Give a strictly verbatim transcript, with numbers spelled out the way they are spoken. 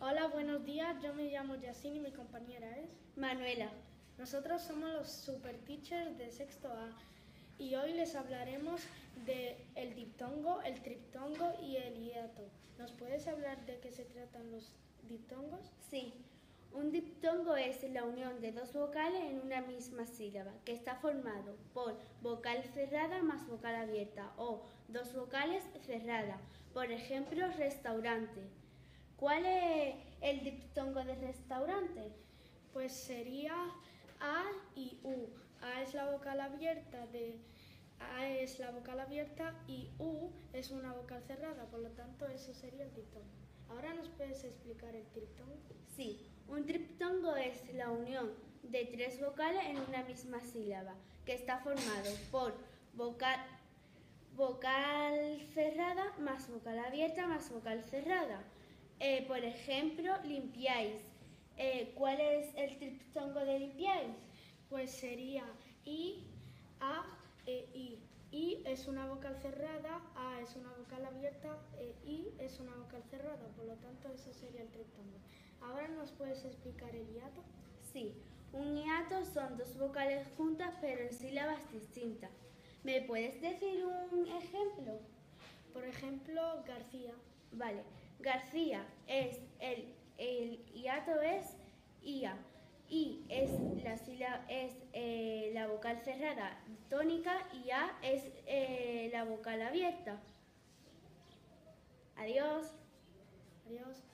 Hola, buenos días. Yo me llamo Yacine y mi compañera es Manuela. Nosotros somos los super teachers de sexto A y hoy les hablaremos de el diptongo, el triptongo y el hiato. ¿Nos puedes hablar de qué se tratan los diptongos? Sí, un diptongo es la unión de dos vocales en una misma sílaba, que está formado por vocal cerrada más vocal abierta o dos vocales cerradas. Por ejemplo, restaurante. ¿Cuál es el diptongo de restaurante? Pues sería A y U. A es la vocal abierta de A es la vocal abierta y U es una vocal cerrada, por lo tanto eso sería el diptongo. ¿Ahora nos puedes explicar el triptongo? Sí, un triptongo es la unión de tres vocales en una misma sílaba, que está formado por vocal, vocal cerrada más vocal abierta más vocal cerrada. Eh, por ejemplo, limpiáis. Eh, ¿Cuál es el triptongo de limpiáis? Pues sería I, A e I. I es una vocal cerrada, A es una vocal abierta e I es una vocal cerrada, por lo tanto eso sería el triptongo. ¿Ahora nos puedes explicar el hiato? Sí, un hiato son dos vocales juntas pero en sílabas distintas. ¿Me puedes decir un ejemplo? Por ejemplo, García. Vale, García es el, el hiato es ia. I es la sílaba, es eh, la vocal cerrada tónica y A es eh, la vocal abierta. Adiós. Adiós.